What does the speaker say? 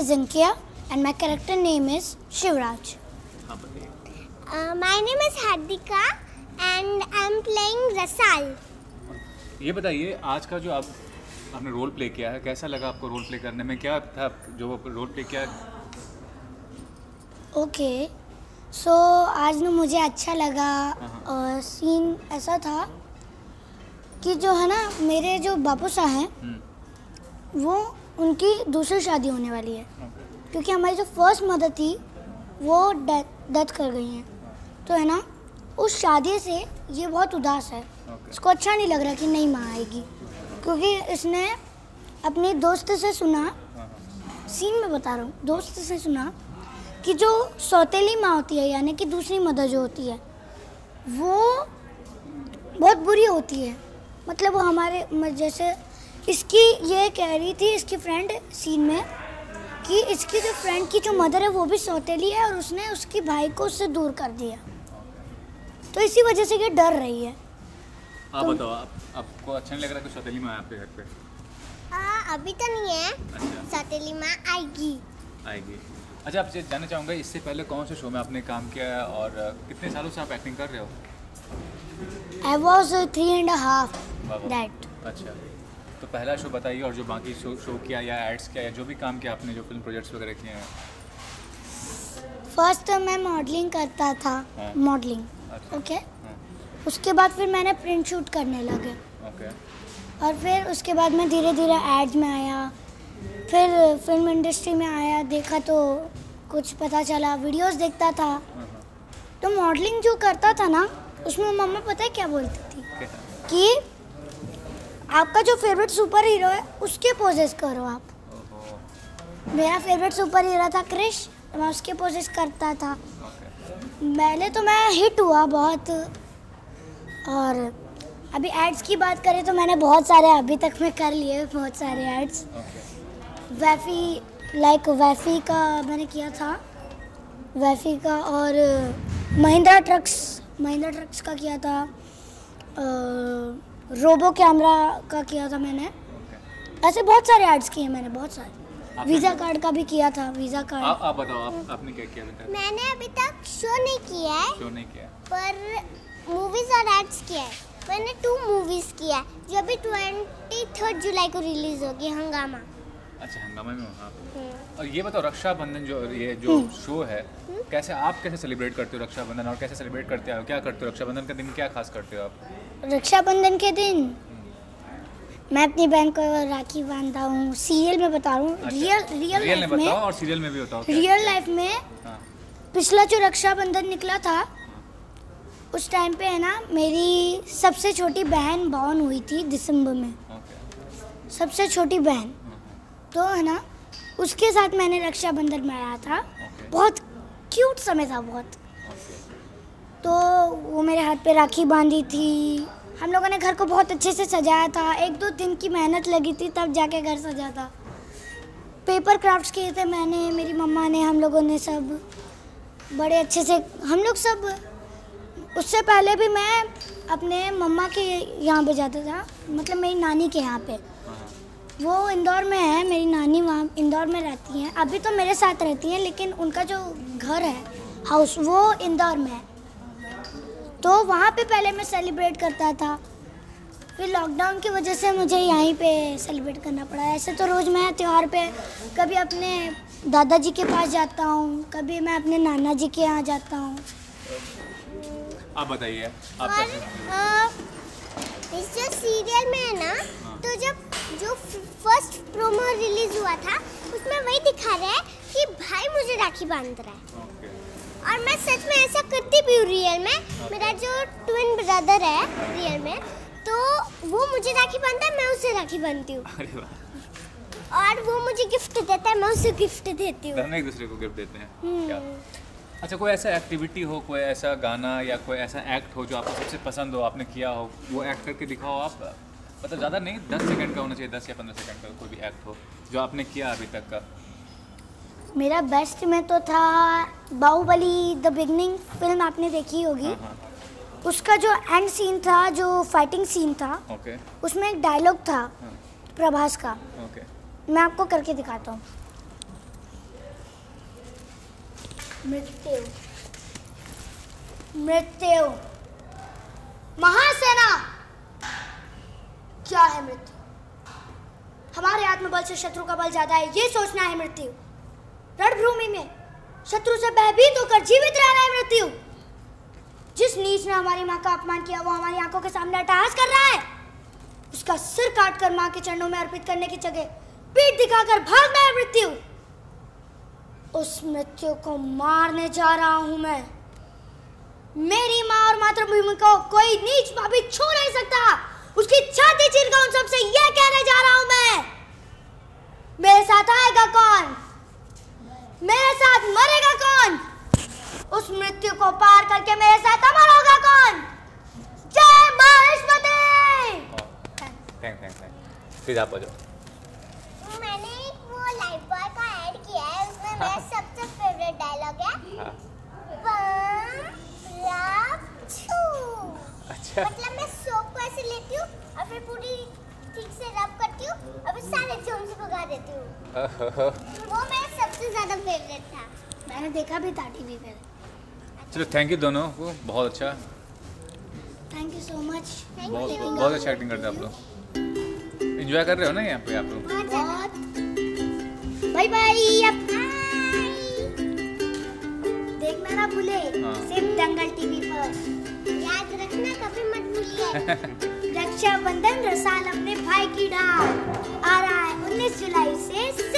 is Zinkia and my character name is Shivraj. My name is Hardika and I'm playing Rasal. ये बताइए आज का जो आपने रोल प्ले किया है, कैसा लगा आपको रोल प्ले करने में? क्या था जो रोल प्ले किया? ओके सो आज ना मुझे अच्छा लगा और सीन ऐसा था कि जो है ना मेरे जो बापू साहब हैं वो उनकी दूसरी शादी होने वाली है क्योंकि हमारी जो फर्स्ट मदर थी वो डेथ कर गई हैं। तो है ना उस शादी से ये बहुत उदास है। इसको अच्छा नहीं लग रहा कि नहीं माँ आएगी क्योंकि इसने अपनी दोस्त से सुना, सीन में बता रहा हूँ, दोस्त से सुना कि जो सौतेली माँ होती है यानी कि दूसरी मदर जो होती है वो बहुत बुरी होती है। मतलब वो हमारे जैसे इसकी ये कह रही थी इसकी फ्रेंड सीन में कि इसकी जो फ्रेंड की जो मदर है वो भी सौतेली है और उसने उसकी भाई को उससे दूर कर दिया, तो इसी वजह से ये डर रही है। आप बताओ, आपको अच्छा नहीं लग रहा कि सौतेली माँ आपके घर पे? अभी तो नहीं है। अच्छा। सौतेली माँ आएगी। अच्छा, आपसे जानना चाहूँगा इससे पहले कौन से शो में आपने काम किया है और कितने सालों से आप एक्टिंग कर रहे हो? I was 3.5 that. अच्छा, तो पहला शो बताइए और जो बाकी शो किया या एड्स किया या जो भी काम किया आपने, जो फिल्म प्रोजेक्ट्स वगैरह किए हैं। फर्स्ट मैं मॉडलिंग करता था। मॉडलिंग। अच्छा। ओके। उसके बाद फिर मैंने प्रिंट शूट करने लगे। ओके। और फिर उसके बाद मैं धीरे धीरे एड्स में आया, फिर फिल्म इंडस्ट्री में आया, देखा तो कुछ पता चला, वीडियोस देखता था। तो मॉडलिंग जो करता था ना उसमें मम्मा पता है क्या बोलती थी कि आपका जो फेवरेट सुपर हीरो है उसके पोजेस करो आप। मेरा फेवरेट सुपर हीरो था क्रिश, तो मैं उसके पोजेस करता था। पहले तो मैं हिट हुआ बहुत, और अभी एड्स की बात करें तो मैंने बहुत सारे अभी तक में कर लिए, बहुत सारे एड्स। वैफी का मैंने किया था, वैफी का, और महिंद्रा ट्रक्स का किया था, रोबो कैमरा का किया था मैंने। ऐसे बहुत सारे एड्स किए मैंने, बहुत सारे। वीज़ा कार्ड का भी किया था, वीज़ा कार्ड। आप बताओ, आपने क्या किया बेटा? मैंने अभी तक शो नहीं किया है, पर मूवीज और एड्स किया है। मैंने 2 मूवीज किया है जो अभी 23 जुलाई को रिलीज होगी, हंगामा। अच्छा, हंगामा में हो आप। और ये बताओ, रक्षाबंधन जो शो है, कैसे सेलिब्रेट करते हो रक्षाबंधन, और कैसे सेलिब्रेट करते हो, क्या करते हो रक्षाबंधन के दिन, क्या खास करते हो आप? रक्षाबंधन के दिन मैं अपनी बहन को राखी बांधता हूँ। सीरियल में बता रहा हूँ। अच्छा, रियल में बताओ और सीरियल में भी बताओ। रियल लाइफ में पिछला जो रक्षाबंधन निकला था उस टाइम पे है ना मेरी सबसे छोटी बहन बॉर्न हुई थी दिसंबर में। सबसे छोटी बहन, तो है ना उसके साथ मैंने रक्षाबंधन मनाया था। बहुत क्यूट समय था बहुत। तो वो मेरे हाथ पे राखी बांधी थी, हम लोगों ने घर को बहुत अच्छे से सजाया था। 1-2 दिन की मेहनत लगी थी तब जाके घर सजा था। पेपर क्राफ्ट्स किए थे मैंने, मेरी मम्मा ने, हम लोगों ने सब बड़े अच्छे से, हम लोग सब। उससे पहले भी मैं अपने मम्मा के यहाँ पे जाता था, मतलब मेरी नानी के यहाँ पे। वो इंदौर में है, मेरी नानी वहाँ इंदौर में रहती हैं। अभी तो मेरे साथ रहती हैं लेकिन उनका जो घर है, हाउस, वो इंदौर में है। तो वहाँ पे पहले मैं सेलिब्रेट करता था, फिर लॉकडाउन की वजह से मुझे यहीं पे सेलिब्रेट करना पड़ा। ऐसे तो रोज़ मैं त्यौहार पे कभी अपने दादाजी के पास जाता हूँ, कभी मैं अपने नाना जी के यहाँ जाता हूँ। आप बताइए, इस जो सीरियल में है ना, तो जो फर्स्ट प्रोमो रिलीज हुआ था उसमें वही दिखा रहा है कि भाई मुझे राखी बांध रहा है। और मैं सच में ऐसा करती भी हूँ रियल में। मेरा जो ट्विन ब्रदर है रियल में, तो वो मुझे राखी बांधता है, मैं उसे राखी बांधती हूँ। और वो मुझे गिफ्ट देता है, मैं उसे गिफ्ट देती हूँ। दोनों एक दूसरे को गिफ्ट देते हैं क्या? अच्छा, कोई ऐसा एक्टिविटी हो, कोई ऐसा गाना या कोई ऐसा एक्ट हो जो आपको सबसे पसंद हो, आपने किया हो, वो एक्ट करके दिखाओ आप। मतलब ज़्यादा नहीं, 10 सेकंड का होना चाहिए, 10 या 15 सेकंड का कोई भी एक्ट हो जो आपने किया अभी तक का। मेरा बेस्ट में तो था बाहुबली द बिगनिंग फिल्म, आपने देखी होगी। उसका जो एंड सीन था, जो फाइटिंग सीन था, उसमें एक डायलॉग था प्रभास का। मैं आपको करके दिखाता हूँ। मृत्यु, मृत्यु, महासेना। क्या है मृत्यु? हमारे आत्मबल से शत्रु का बल ज्यादा है, ये सोचना है मृत्यु। रणभूमि में शत्रु से भयभीत होकर जीवित रहना है मृत्यु। जिस नीच ने हमारी माँ का अपमान किया वो हमारी आंखों के सामने अट्टहास कर रहा है। उसका सिर काटकर माँ के चरणों में अर्पित करने की जगह पीठ दिखाकर भागना है मृत्यु। उस मृत्यु को मारने जा रहा हूं मैं। मेरी माँ और मातृभूमि को कोई नीच पापी छू नहीं सकता। उसकी छाती चीरकर उन सबसे यह कहने जा रहा हूं मैं, मेरे साथ आएगा कौन, मेरे साथ मरेगा कौन, उस मृत्यु को पार करके मेरे साथ अमर होगा कौन। जय माहेश्वरी। थैंक प्लीज आप बजाओ। मैंने वो लाइफ बॉय का ऐड किया है, उसमें मेरा सबसे फेवरेट डायलॉग है अच्छा। मतलब मैं सोप को ऐसे लेती हूँ और फिर पूरी ठीक से रब करती हूँ और फिर सारे जर्म्स से भगा देती हूँ। वो मेरा सबसे ज्यादा फेवरेट था। मैंने देखा भी था टीवी पे। चलो थैंक यू दोनों को, बहुत अच्छा। Thank you so much. बहुत अच्छा एक्टिंग करते हैं आप लोग। एंजॉय कर रहे हो ना यहाँ पे आप लोग? बहुत। Bye bye. देखना ना भूले, सिर्फ दंगल टीवी पर। याद रखना, कभी मत भूलिए। रक्षाबंधन रसाल अपने भाई की ढाल आ रहा है 19 जुलाई से